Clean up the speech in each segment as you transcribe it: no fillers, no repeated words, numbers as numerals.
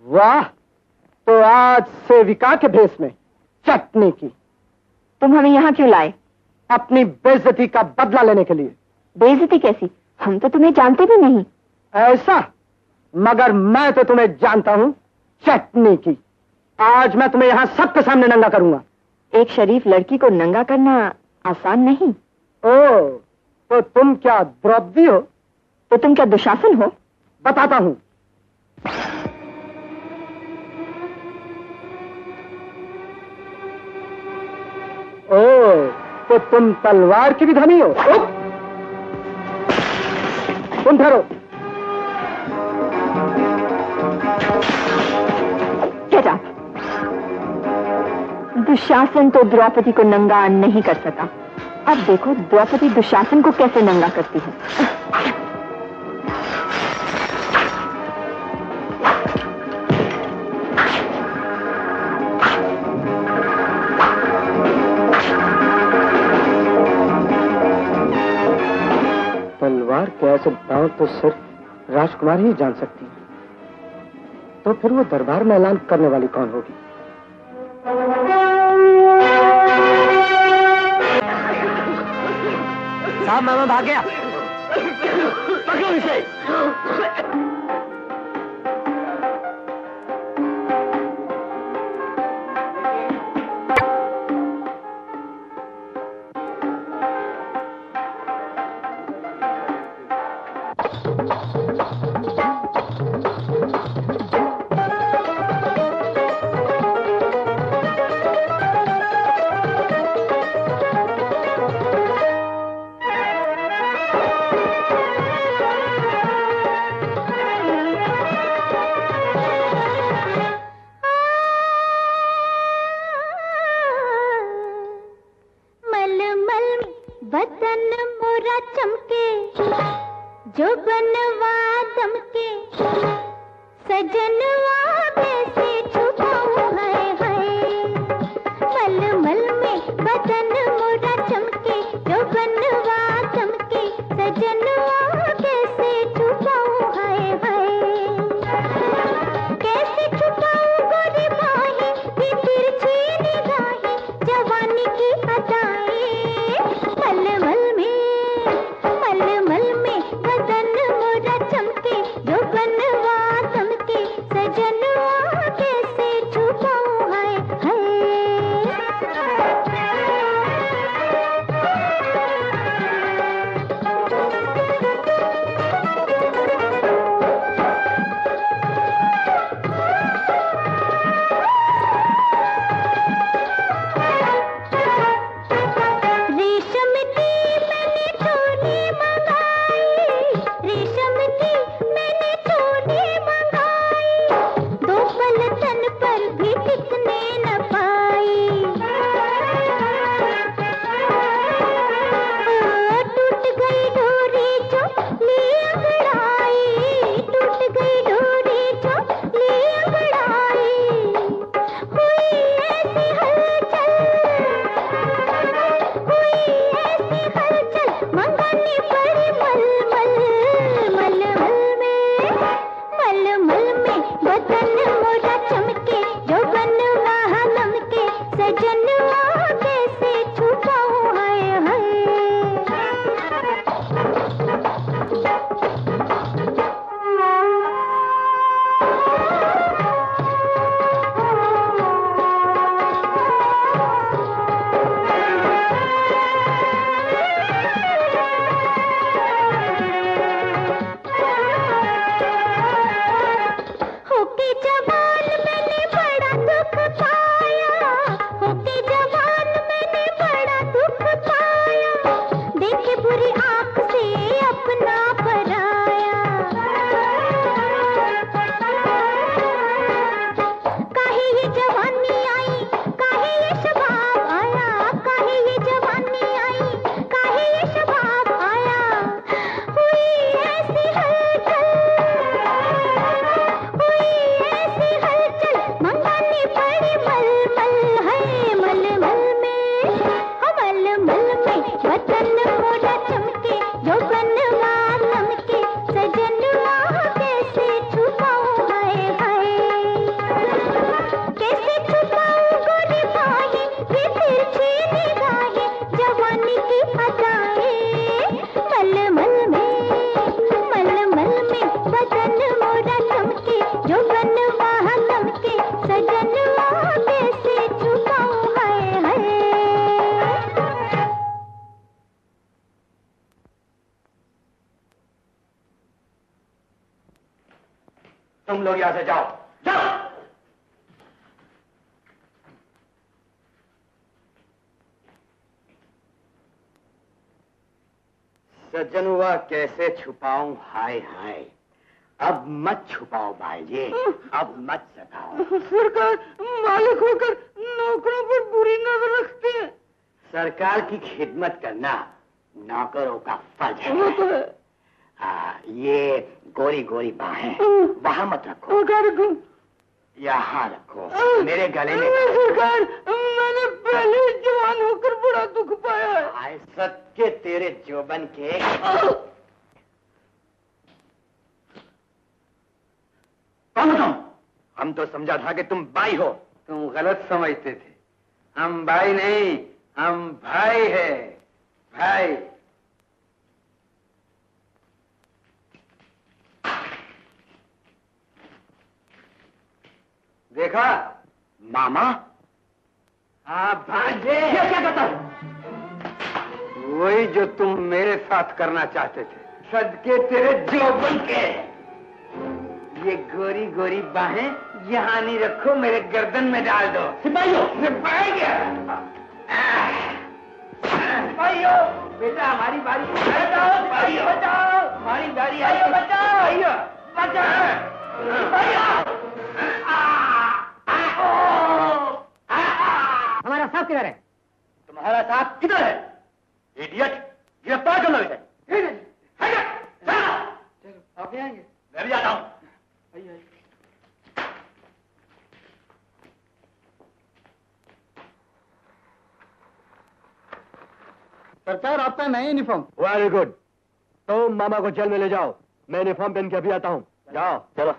वाह, तो आज सेविका के भेष में चटनी की। तुम हमें यहाँ क्यों लाए? अपनी बेइज्जती का बदला लेने के लिए। बेइज्जती कैसी? हम तो तुम्हें जानते भी नहीं। ऐसा? मगर मैं तो तुम्हें जानता हूँ, चटनी की। आज मैं तुम्हें यहाँ सबके सामने नंगा करूंगा। एक शरीफ लड़की को नंगा करना आसान नहीं। ओ, तो तुम क्या द्रौपदी हो? तो तुम क्या दुशासन हो? बताता हूँ। ओ, तो तुम तलवार की भी धनी हो? तुम ठहरो। Get up. दुशासन तो द्रौपदी को नंगा नहीं कर सका। अब देखो द्रौपदी दुशासन को कैसे नंगा करती है। तलवार के ऐसे दांव तो सिर्फ राजकुमारी ही जान सकती है। तो फिर वो दरबार में ऐलान करने वाली कौन होगी? साहब, मैं भाग गया। पकड़ो इसे। बदन मोरा चमके, जो बनवा दमके, सजनवा कैसे छुपाऊं हाय हाय। मलमल में बदन मोरा चमके, जो बनवा दमके, सजनवा कैसे छुपाऊं हाय हाय। कैसे छुपाऊं गोरी बाहें, ये तिरछी निगाहें, जवानी की अदाएं। मलमल में बदन मोरा चमके, जो बनवा दमके, सजन तुम लोग यहां से जाओ, जाओ। सज्जन हुआ कैसे छुपाऊं, हाय हाय। अब मत छुपाओ भाईजी, अब मत सताओ। सरकार मालिक होकर नौकरों पर बुरी नजर रखते हैं। सरकार की खिदमत करना नौकरों का फर्ज है। ये गोरी गोरी बाहें वहां मत रखो, यहाँ रखो, मेरे गले में। सरकार मैंने पहले जवान होकर बड़ा दुख पाया है। आए सत्य तेरे जोबन के। कौन तुम? हम तो समझा था कि तुम भाई हो। तुम गलत समझते थे। हम भाई नहीं, हम भाई है, भाई। देखा मामा? हाँ भांजे। ये क्या करता है? वही जो तुम मेरे साथ करना चाहते थे। सदके तेरे जोबन के। ये गोरी गोरी बाहें यहाँ नहीं रखो, मेरे गर्दन में डाल दो। सिपाहियों, सिपाही क्या? सिपाहियों, बेटा हमारी बारी। बचाओ सिपाहियों, बचाओ, हमारी बारी आई। बचाओ, बचाओ। हमारा साहब किधर है? तुम्हारा साहब किधर है? इडियट, गिरफ्तार कर लो इसे। चलो आप भी आएंगे? मैं भी आता हूँ। आइए। सरकार आपका नया यूनिफॉर्म। Very good. तो मामा को जेल में ले जाओ, मैं यूनिफॉर्म पहन के अभी आता हूँ। जाओ चलो।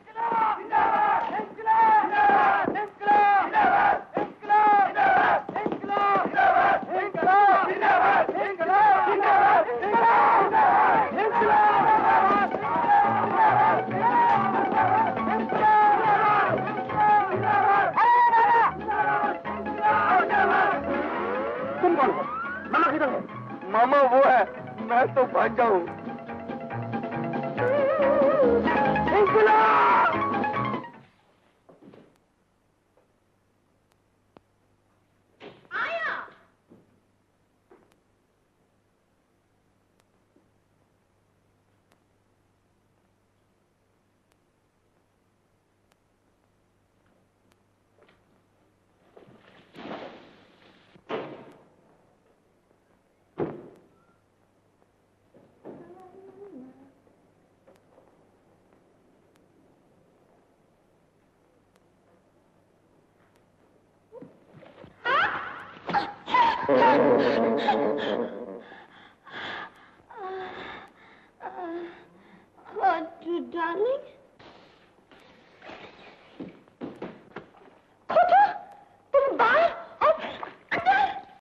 मामा वो है, मैं तो भांजा हूँ।